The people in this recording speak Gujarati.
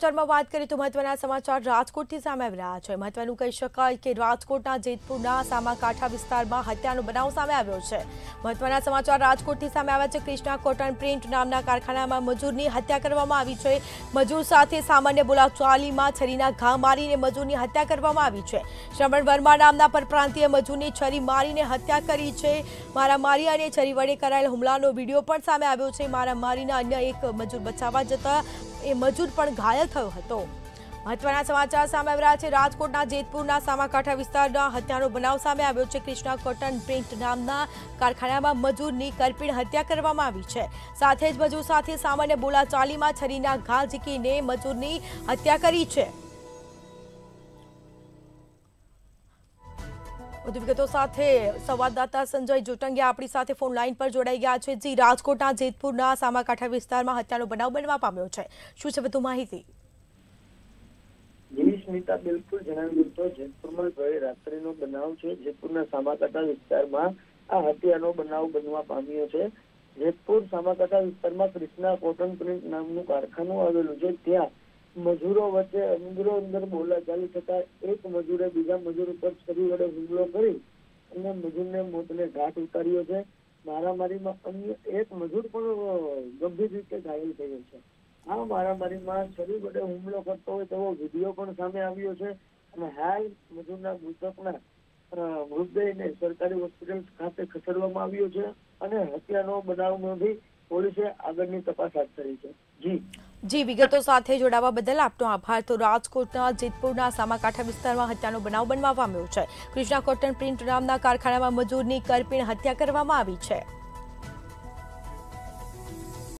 સમાચારમાં વાત કરીએ તો મહત્વના સમાચાર રાજકોટથી સામે આવી રહ્યા છે। મહત્વનું કહી શકાય કે રાજકોટના જેતપુરના સામાકાંઠા વિસ્તારમાં હત્યાનો બનાવ સામે આવ્યો છે। મહત્વના સમાચાર રાજકોટથી સામે આવ્યા છે। કૃષ્ણા કોટન પ્રિન્ટ નામના કારખાનામાં મજૂરની હત્યા કરવામાં આવી છે। મજૂર સાથે સામાન્ય બોલાચાલીમાં છરીના ઘા મારીને મજૂરની હત્યા કરવામાં આવી છે। શ્રવણ વર્મા નામના પરપ્રાંતીય મજૂરની છરી મારીને હત્યા કરી છે। મારામારી અને છરી વડે કરાયેલ હુમલાનો વિડીયો પણ સામે આવ્યો છે। મારામારીના અન્ય એક મજૂર બચાવવા જતા એ મજૂર પણ ઘાયલ થયો હતો। મહત્વના સમાચાર સામે આવી રહ્યા છે। રાજકોટના જેતપુરના સામાકાંઠા વિસ્તારમાં હત્યાનો બનાવ સામે આવ્યો છે। કૃષ્ણા કોટન પ્રિન્ટ નામના કારખાનામાં મજૂરની કરપીણ હત્યા કરવામાં આવી છે। સાથે જ મજૂર સાથે સામાન્ય બોલાચાલીમાં છરીના ઘા ઝીકીને મજૂરની હત્યા કરી છે। વધુ વિગતો સાથે સંવાદદાતા સંજય જોટંગિયા આપણી સાથે ફોન લાઈન પર જોડાઈ ગયા છે। જી, રાજકોટના જેતપુરના સામાકાંઠા વિસ્તારમાં હત્યાનો બનાવ બનવા પામ્યો છે, શું છે વધુ માહિતી? જી સ્મિતા, બિલકુલ જણાવી તો જેતપુરમાં ગઈ રાત્રિનો બનાવ છે। જેતપુરના સામાકાંઠા વિસ્તારમાં આ હત્યાનો બનાવ બનવા પામ્યો છે। જેતપુર સામાકાંઠા વિસ્તારમાં કૃષ્ણા કોટન પ્રિન્ટ નામનું કારખાનું આવેલું છે। ત્યાં મજૂરો વચ્ચે અંદર બોલાચાલી થતા એક મજૂરે બીજા મજૂર ઉપર છરી વડે હુમલો કરી અને મજૂરને મોતને ઘાટ ઉતાર્યો છે। મારામારીમાં અન્ય એક મજૂર પણ ગંભીર રીતે ઘાયલ થયો છે। આ મારામારીમાં છરી વડે હુમલો કરતો હોય તેવો વિડીયો પણ સામે આવ્યો છે અને હાલ મજૂરના મૃતકના મૃતદેહને સરકારી હોસ્પિટલ ખાતે ખસેડવામાં આવ્યો છે અને હત્યાનો બનાવ નોંધી પોલીસે આગળની તપાસ હાથ ધરી છે। જી, વિગતો સાથે જોડાવા બદલ આપનો આભાર। તો રાજકોટના જેતપુરના સામાકાંઠા વિસ્તારમાં હત્યાનો બનાવ બનવા પામ્યો છે। કૃષ્ણા કોટન પ્રિન્ટ નામના કારખાનામાં મજૂરની કરપીણ હત્યા કરવામાં આવી છે।